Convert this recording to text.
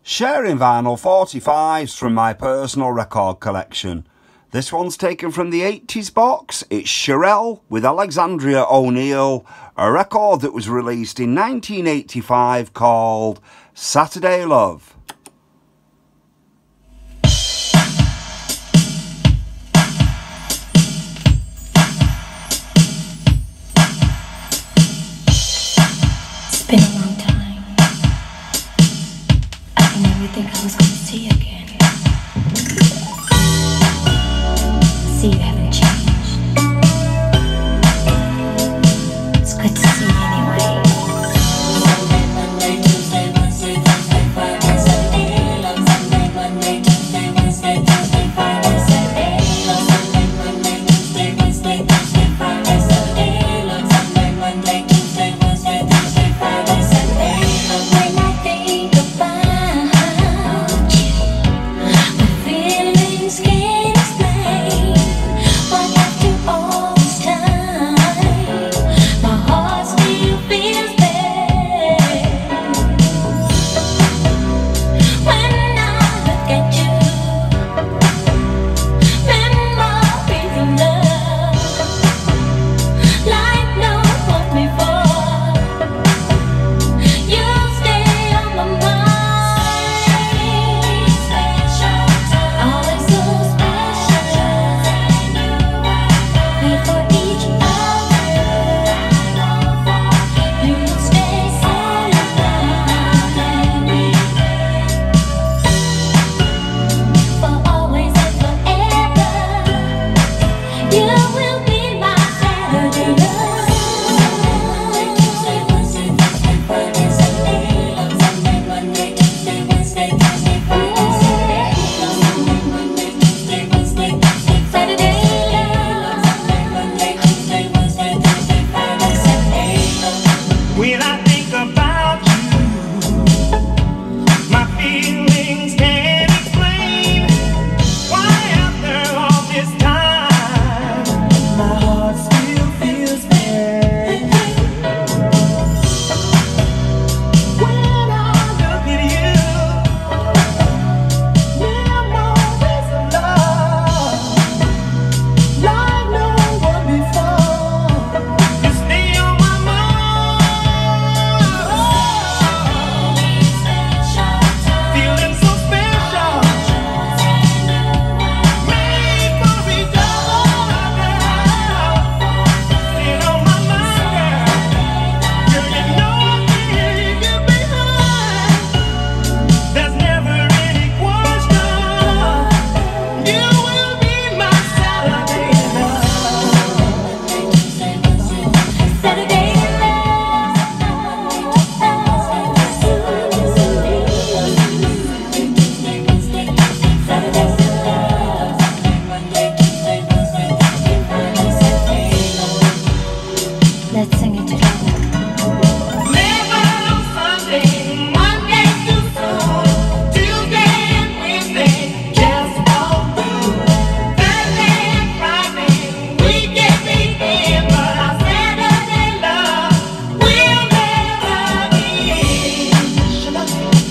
Sharing vinyl 45s from my personal record collection. This one's taken from the 80s box. It's Cherrelle with Alexandria O'Neal, a record that was released in 1985 called Saturday Love. It's been a long time. I never think I was gonna see you again. See, you haven't changed. It's good to see you anyway. Sunday, Monday, Tuesday, Wednesday, Thursday, Friday, Saturday. Love Sunday, Monday, Tuesday, Wednesday, Thursday, Friday, Saturday. Love Sunday, Monday, Tuesday, Wednesday, Thursday, Friday, Saturday. Love Sunday, Monday, Tuesday, Wednesday, Thursday, Friday, Saturday. When I think about you, my feelings can't explain. But after all this time, my heart still feels bad. When I look at you, memories of love, like no one before. You stay on my mind. Special time, always so special. Wait for each other. You stay silent for always and forever. You will be my Saturday love. Monday, Tuesday, Wednesday, Thursday, Friday, Saturday. Love Sunday, Monday, Tuesday, Wednesday, Thursday, Friday, Saturday. Love Sunday, Monday, Tuesday, Wednesday, Thursday, Saturday. Love Sunday, Monday, Tuesday, Wednesday, Thursday, Friday, Saturday. When I think about you, my feelings can't explain why after all this time, my heart still feels bad. When I look at you, memories of love, like no one before. You stay on my mind. Feeling so special. Made for each other. Stay on my mind, girl. Girl, you know I can't leave you behind. There's never any question. You will be my Saturday love. Saturday Let's sing it together. Never on Sunday, Monday too soon. Tuesday and Wednesday just won't do. Thursday and Friday we get weekend, but our Saturday love will never end.